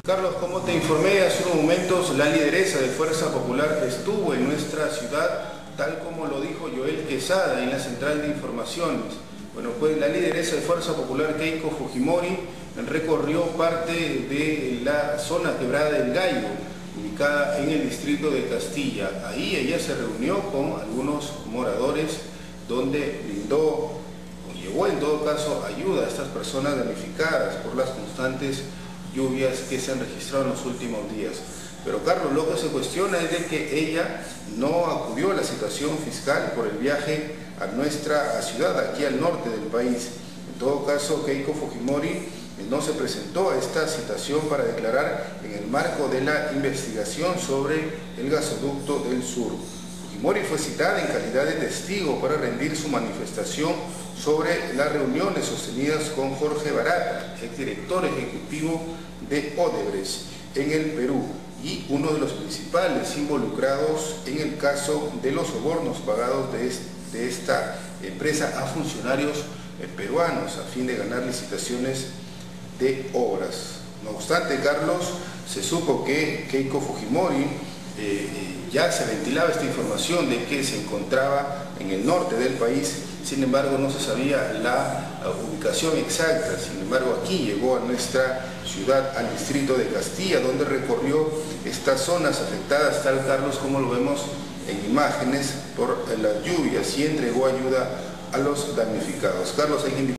Carlos, como te informé hace unos momentos, la lideresa de Fuerza Popular estuvo en nuestra ciudad, tal como lo dijo Joel Quesada en la central de informaciones. Bueno, pues la lideresa de Fuerza Popular, Keiko Fujimori, recorrió parte de la zona Quebrada del Gallo, ubicada en el distrito de Castilla. Ahí ella se reunió con algunos moradores, donde brindó, o llevó en todo caso, ayuda a estas personas damnificadas por las constantes lluvias que se han registrado en los últimos días. Pero Carlos, lo que se cuestiona es de que ella no acudió a la situación fiscal por el viaje a nuestra ciudad, aquí al norte del país. En todo caso, Keiko Fujimori no se presentó a esta citación para declarar en el marco de la investigación sobre el gasoducto del sur. Fujimori fue citada en calidad de testigo para rendir su manifestación sobre las reuniones sostenidas con Jorge Barata, exdirector ejecutivo de Odebrecht en el Perú y uno de los principales involucrados en el caso de los sobornos pagados de esta empresa a funcionarios peruanos a fin de ganar licitaciones de obras. No obstante, Carlos, se supo que Keiko Fujimori ya se ventilaba esta información de que se encontraba en el norte del país. Sin embargo, no se sabía la ubicación exacta. Sin embargo, aquí llegó a nuestra ciudad, al distrito de Castilla, donde recorrió estas zonas afectadas, tal Carlos como lo vemos en imágenes por las lluvias, y entregó ayuda a los damnificados. Carlos, hay que